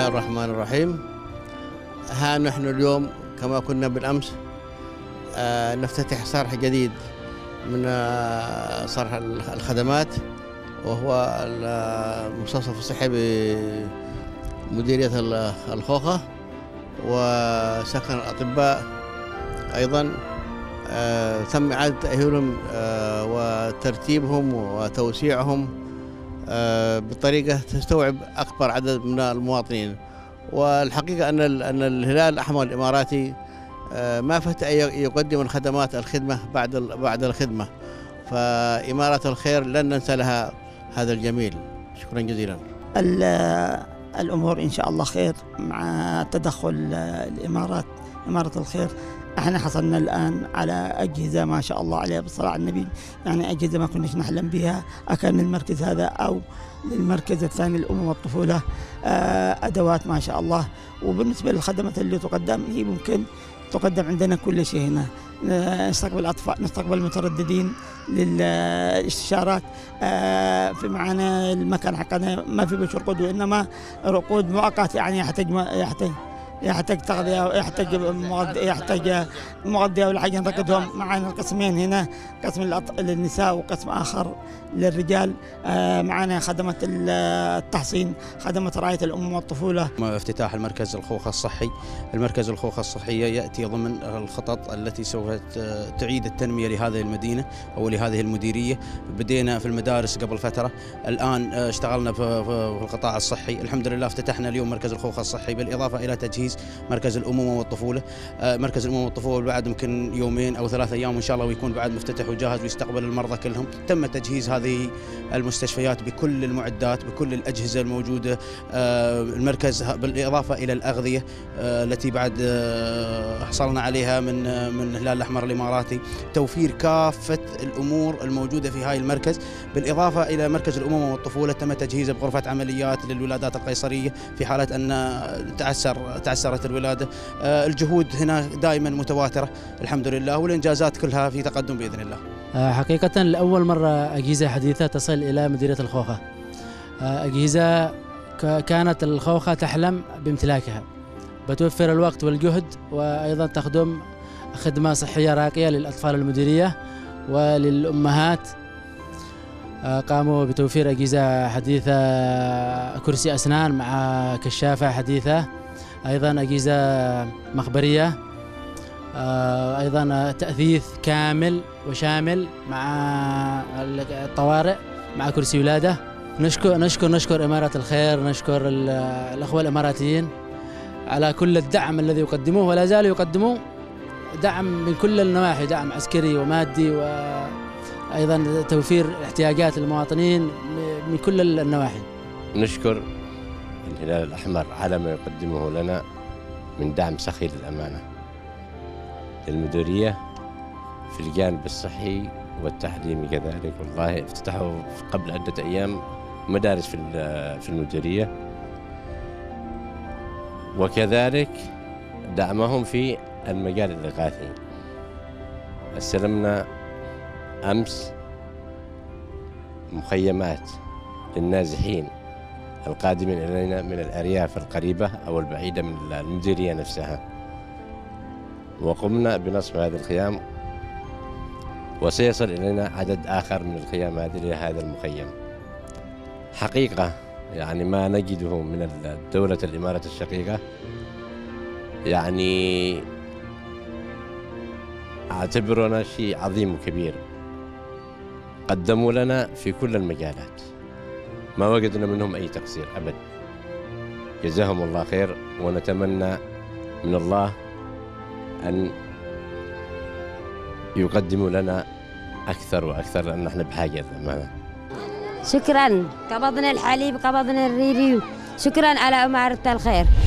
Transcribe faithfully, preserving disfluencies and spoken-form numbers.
الله الرحمن الرحيم. ها نحن اليوم كما كنا بالأمس آه نفتتح صرح جديد من آه صرح الخدمات، وهو المستوصف الصحي بمديرية الخوخة، وسكن الأطباء أيضا آه تم إعادة تأهيلهم آه وترتيبهم وتوسيعهم آه بطريقة تستوعب أكبر عدد من المواطنين. والحقيقة أن أن الهلال الأحمر الإماراتي آه ما فات أن يقدم الخدمات الخدمة بعد بعد الخدمة، فإمارة الخير لن ننسى لها هذا الجميل. شكرا جزيلا. الأمور إن شاء الله خير مع تدخل الإمارات، إمارة الخير. احنا حصلنا الآن على أجهزة ما شاء الله عليها بالصلاة على النبي، يعني أجهزة ما كناش نحلم بها، أكان المركز هذا أو للمركز الثاني للأمم والطفولة أدوات ما شاء الله. وبالنسبة للخدمات اللي تقدم هي ممكن تقدم عندنا كل شيء هنا، نستقبل أطفال، نستقبل المترددين للاستشارات. في معنا المكان حقنا ما في بس رقود، وإنما رقود مؤقت، يعني يحتاج يحتاج يحتاج تغذية، يحتاج مغذية، يحتاج مغذية ولا حاجة نرقدهم. معنا القسمين هنا، قسم للنساء وقسم آخر للرجال. معنا خدمة التحصين، خدمة رعاية الأم والطفولة. افتتاح المركز الخوخة الصحي. المركز الخوخة الصحية يأتي ضمن الخطط التي سوف تعيد التنمية لهذه المدينة أو لهذه المديرية. بدينا في المدارس قبل فترة، الآن اشتغلنا في القطاع الصحي. الحمد لله افتتحنا اليوم مركز الخوخة الصحي، بالإضافة إلى تجهيز مركز الأمومة والطفولة. مركز الأمومة والطفولة بعد يمكن يومين أو ثلاثة أيام إن شاء الله ويكون بعد مفتتح وجاهز ويستقبل المرضى كلهم. تم تجهيز هذه المستشفيات بكل المعدات، بكل الأجهزة الموجودة. المركز بالإضافة إلى الأغذية التي بعد حصلنا عليها من من الهلال الأحمر الإماراتي، توفير كافة الأمور الموجودة في هاي المركز. بالإضافة إلى مركز الأمومة والطفولة تم تجهيزه بغرفة عمليات للولادات القيصرية في حالة أن تعسر تعسرت الولادة. الجهود هنا دائما متواترة الحمد لله، والإنجازات كلها في تقدم بإذن الله. حقيقة لأول مرة أجهزة حديثة تصل إلى مديرية الخوخة. أجهزة كانت الخوخة تحلم بامتلاكها، بتوفر الوقت والجهد، وأيضا تخدم خدمة صحية راقية للأطفال المديرية وللأمهات. قاموا بتوفير أجهزة حديثة، كرسي أسنان مع كشافة حديثة، أيضا أجهزة مخبرية، أيضا تأثيث كامل وشامل مع الطوارئ مع كرسي ولادة. نشكر نشكر نشكر إمارة الخير، نشكر الأخوة الإماراتيين على كل الدعم الذي يقدموه ولا زالوا يقدموه دعم من كل النواحي، دعم عسكري ومادي، وأيضا توفير احتياجات المواطنين من كل النواحي. نشكر الهلال الأحمر على ما يقدمه لنا من دعم سخي للأمانة للمديرية في الجانب الصحي والتعليمي كذلك. والله افتتحوا قبل عدة أيام مدارس في في المديرية، وكذلك دعمهم في المجال الإغاثي. استلمنا أمس مخيمات للنازحين القادمين إلينا من الأرياف القريبة أو البعيدة من المديرية نفسها، وقمنا بنصب هذه الخيام، وسيصل إلينا عدد آخر من الخيام هذه لهذا المخيم. حقيقة يعني ما نجده من الدولة الإمارة الشقيقة يعني أعتبرنا شيء عظيم وكبير. قدموا لنا في كل المجالات، ما وجدنا منهم أي تقصير أبد. جزاهم الله خير، ونتمنى من الله أن يقدموا لنا أكثر وأكثر، لأن نحن بحاجة للأمانة. شكرا، قبضنا الحليب، قبضنا الريري، شكرا على إمارة الخير.